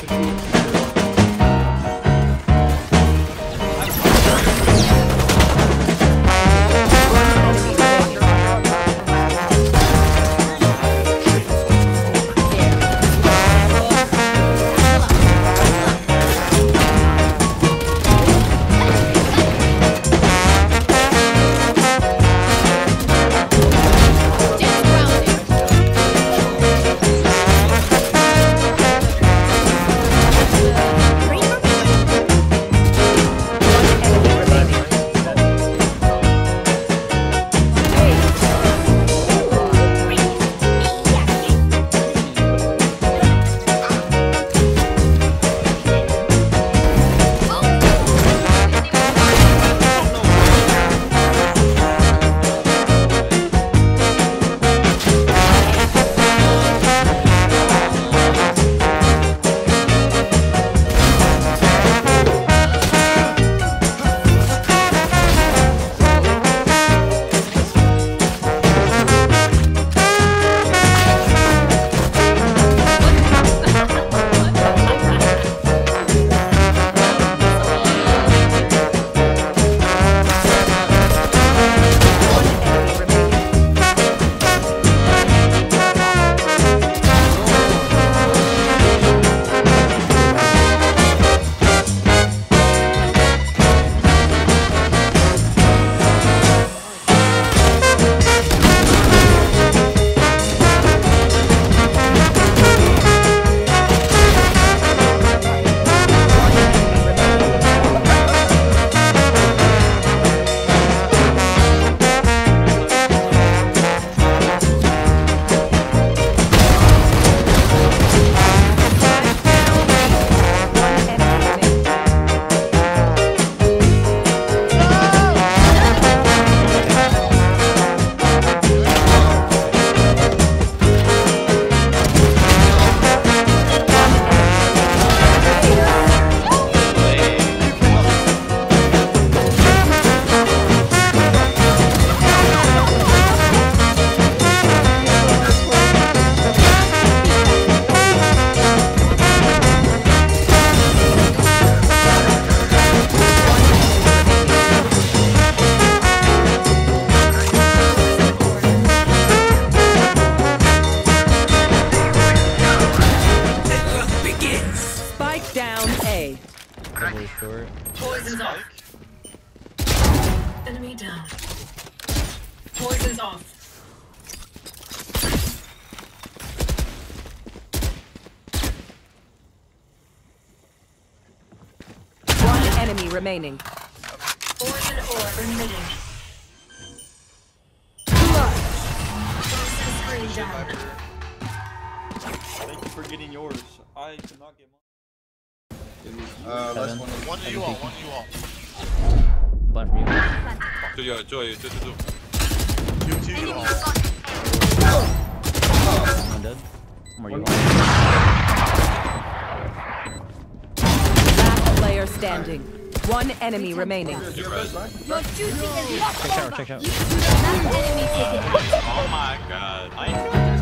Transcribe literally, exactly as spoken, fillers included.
Poison's off. Enemy down. Poison's off. One enemy remaining. Poison orb emitting. Screen down. Thank you for getting yours. I could not get mine. Uh, last one. One to you all, one to you all. Blind from you. 저기요, 저기, 저, 저, 저. You two, you all. I'm dead. More you want. Last player standing. One enemy remaining. You're Your duty is not Check out, over. check out. You do not enemy taken out. Oh my god. I